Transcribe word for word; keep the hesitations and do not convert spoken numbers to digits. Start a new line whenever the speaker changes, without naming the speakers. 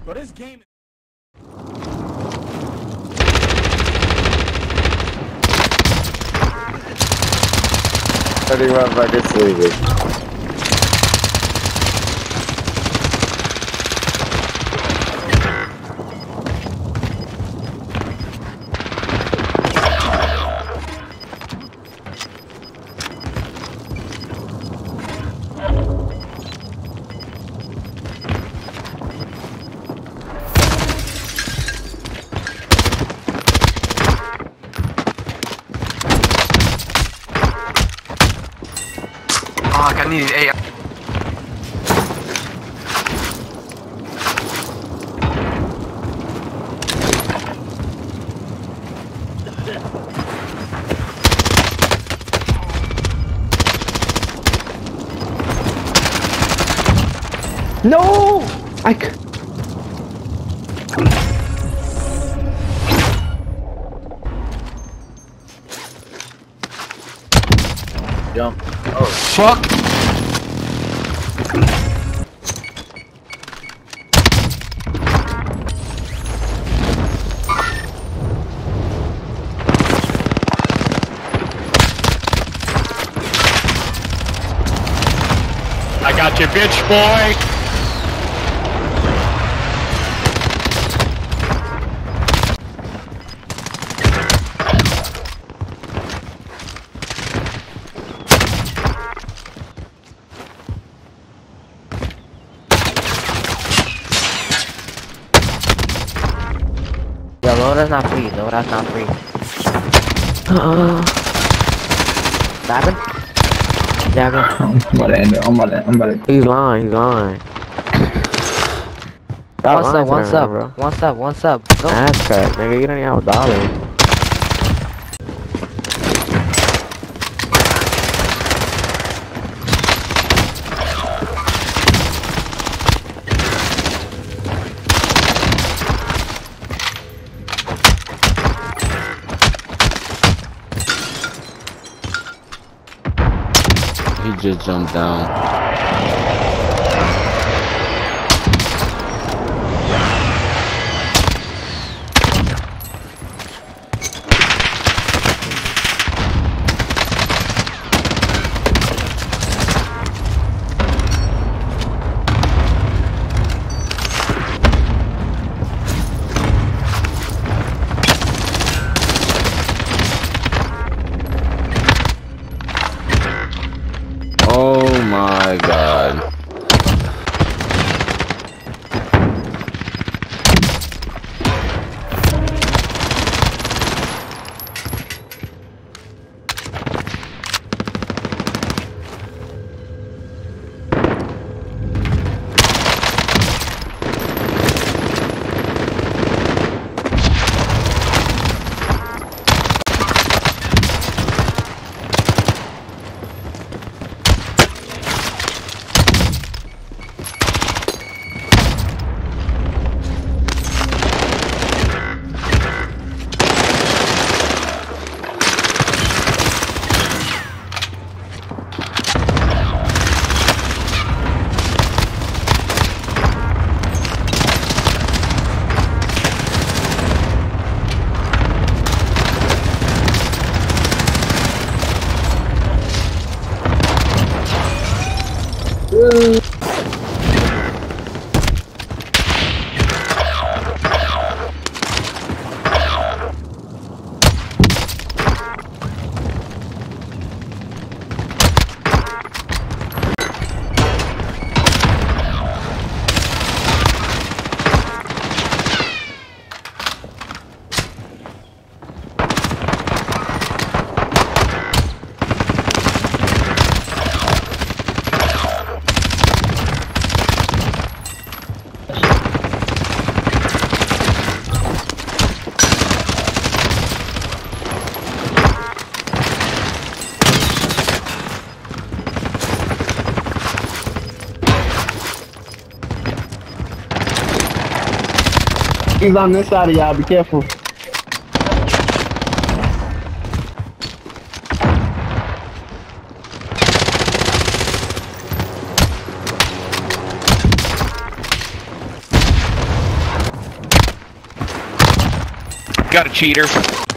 But this game.
Thirty motherfuckers sleeping.
Fuck, I need A.
No! I c Jump.
Oh, fuck!
I got you, bitch boy.
Yo, no, that's not free. No, that's not free. Uh, Dabbing? Dabbing?
I'm about to end it. I'm about to, I'm about to.
He's lying, he's lying. Stop
What's up,
lying to
what's
them,
up,
bro.
what's up, what's up? Go.
Ass cut, nigga. You don't even have a dollar.
He just jumped down. Oh my god.
He's on this side of y'all. Be careful.
Got a cheater.